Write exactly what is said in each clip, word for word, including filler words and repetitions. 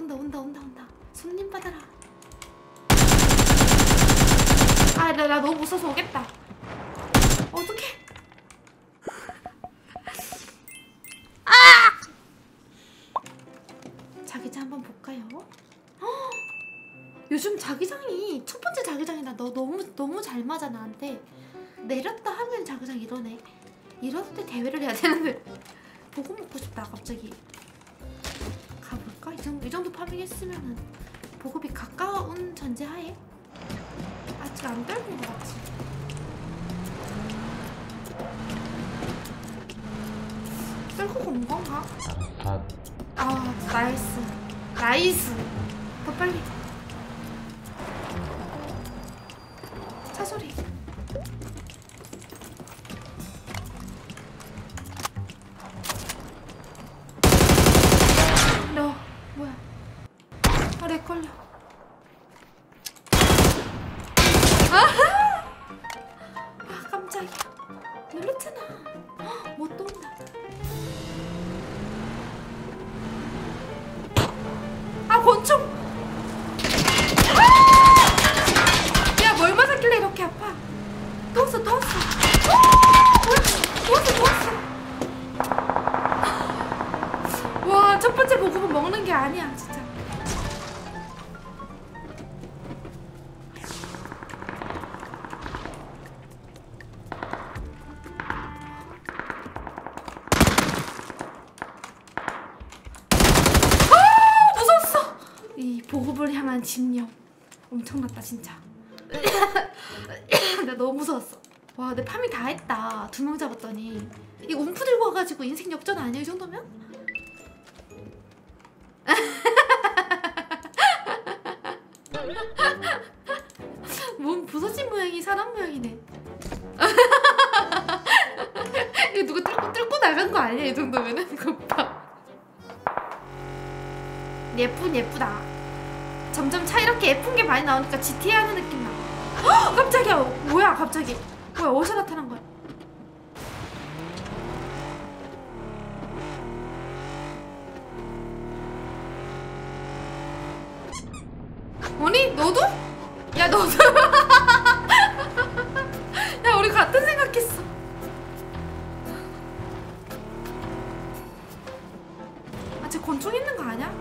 온다 온다 온다 온다. 손님 받아라. 아, 나, 나 너무 무서워서 오겠다. 어떡해. 아! 자기장 한번 볼까요? 허! 요즘 자기장이 첫 번째 자기장이다. 너 너무 너무 잘 맞아 나한테. 내렸다 하면 자기장 이러네. 이럴 때 대회를 해야 되는데. 보고 먹고 싶다 갑자기. 가볼까? 이 정도, 이 정도 파밍했으면은 보급이 가까운 전제하에 아직 안 떨군 것 같지. 떨고 온 건가? 아, 아, 나이스. 나이스. 더 빨리. 차 소리. 너 뭐야? 아, 렉 걸려. 아하! 아, 깜짝이야. 눌렀잖아. 못 또 온다. 아, 권총! 아! 야, 뭘 맞았길래 이렇게 아파? 또 왔어, 또 왔어. 아! 뭐야? 또 왔어, 또 왔어. 와, 첫 번째 보급은 먹는 게 아니야, 진짜. 이 보급을 향한 집념 엄청났다 진짜. 나 너무 무서웠어. 와, 내 파밍 다 했다. 두 명 잡았더니. 이거 움프 들고 와가지고 인생 역전 아니야 이 정도면? 몸 부서진 모양이 사람 모양이네. 이거 누가 뚫고 뚫고 나간 거 아니야 이 정도면은? 이거 봐. 예쁜 예쁘다. 점점 차 이렇게 예쁜 게 많이 나오니까 지티에이 하는 느낌 나. 헉! 깜짝이야. 뭐야 갑자기. 뭐야 어디서 나타난 거야. 아니 너도? 야 너도. 야 우리 같은 생각했어. 아, 쟤 권총 있는 거 아니야?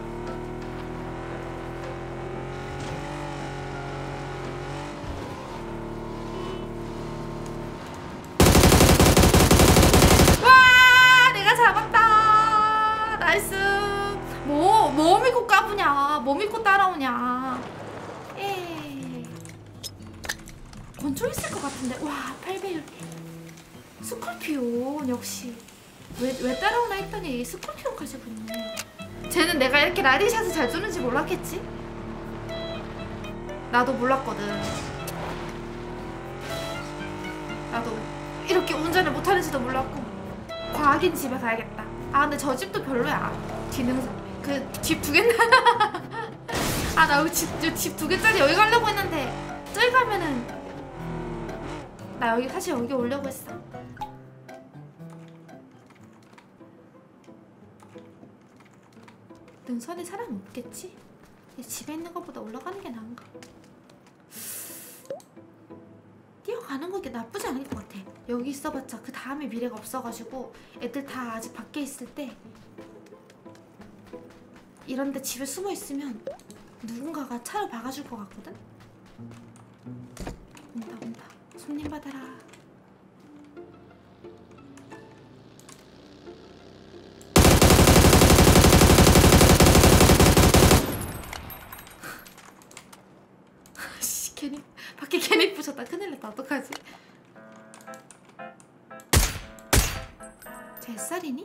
나이스. 뭐, 뭐 믿고 까부냐. 뭐 믿고 따라오냐. 에이. 권총 있을 것 같은데. 와, 팔 배율. 스콜피온 역시. 왜, 왜 따라오나 했더니 스콜피온 가지고 있네. 쟤는 내가 이렇게 라디샷을 잘 쏘는지 몰랐겠지? 나도 몰랐거든. 나도 이렇게 운전을 못하는지도 몰랐고. 과학인 집에 가야겠다. 아 근데 저 집도 별로야. 뒤능선 그 집 두 개나. 아 나 여기 집 집 두 개짜리 여기 가려고 했는데 저기 가면은 나 여기 사실 여기 오려고 했어. 능선에 사람 없겠지? 집에 있는 것보다 올라가는 게 나은가? 뛰어가는 거 나쁘지 않을 것 같아. 여기 있어봤자 그 다음에 미래가 없어가지고 애들 다 아직 밖에 있을 때 이런데 집에 숨어 있으면 누군가가 차로 박아줄 것 같거든? 온다 온다. 손님 받아라. 씨 괜히 밖에 괜히 부셨다. 큰일 났다. 어떡하지? 제 쌀이니?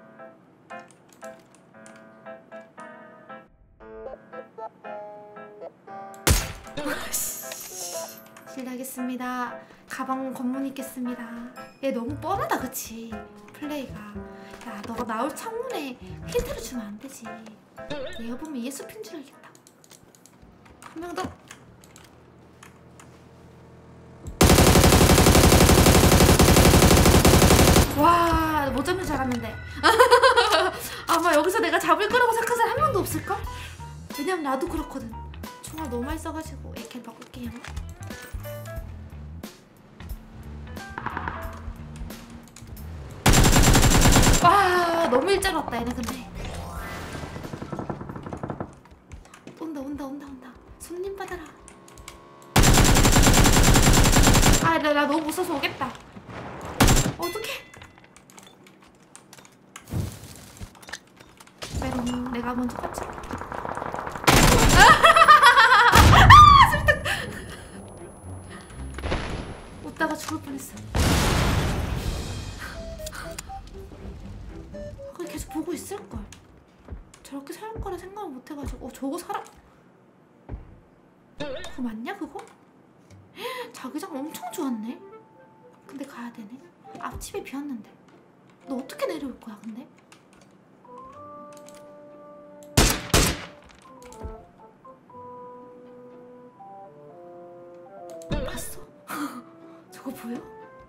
실례하겠습니다. 가방 검문 있겠습니다. 얘 너무 뻔하다 그치? 플레이가. 야 너가 나올 창문에 힌트를 주면 안 되지. 내가 보면 예수핀 줄 알겠다. 한 명 더. 와, 못 잡는 줄 알았는데. 아마 여기서 내가 잡을 거라고 생각한 사람 한 명도 없을걸? 왜냐면 나도 그렇거든. 총알 너무 많이 써가지고 에이케이를 바꿀게요. 와 너무 일자로 왔다 얘네. 근데 온다 온다 온다 온다. 손님 받아라. 아 나 나 너무 무서워서 오겠다. 어떡해. 메롱 내가 먼저 갔지. 웃다가 죽을 뻔했어. 그냥 계속 보고 있을걸. 저렇게 살 거라 생각을 못 해가지고. 어 저거 사람 그거 맞냐 그거? 자기장 엄청 좋았네. 근데 가야 되네. 앞집에 비었는데. 너 어떻게 내려올 거야 근데? 봤어? 저거 보여?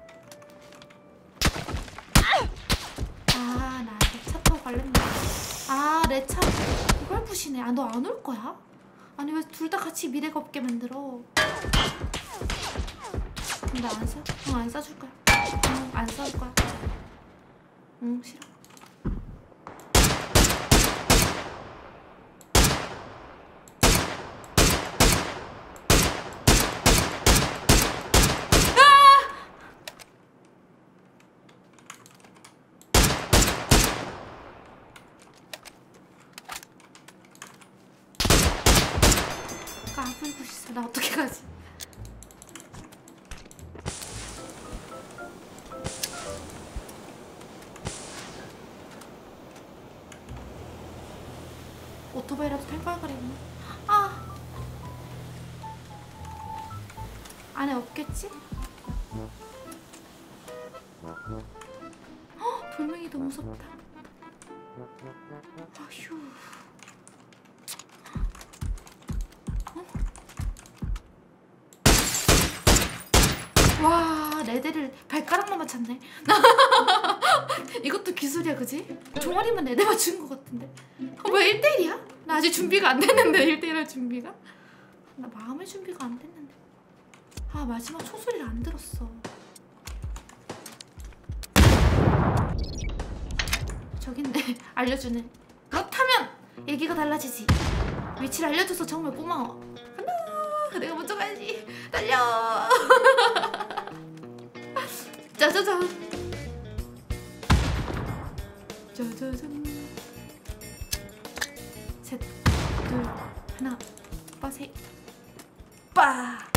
아, 나 내 차 타고 갈랬네. 아, 내 차 이걸 부시네. 아, 너 안 올 거야? 아니 왜 둘 다 같이 미래가 없게 만들어? 나 안 써? 응, 안 써줄 거야. 응, 안 써줄 거야. 응, 싫어. 까불고 있어. 나 어떻게 가지? 오토바이라도 탈 걸 그랬네. 아 안에 없겠지? 헉, 돌멩이 너무 무섭다. 아휴. 와 레드를 발가락만 맞췄네. 이것도 기술이야 그지? 종아리만 레드 맞춘 것 같은데. 어, 왜 일 대 일이야? 나 아직 준비가 안 됐는데. 일 대 일 할 준비가? 나 마음의 준비가 안 됐는데. 아 마지막 총소리를 안 들었어. 저긴데 알려주네. 그렇다면 얘기가 달라지지. 위치를 알려줘서 정말 고마워. 간다. 내가 먼저 가야지. 달려. 짜자잔. 짜자잔. 셋, 둘, 하나, 빠, 셋, 빠.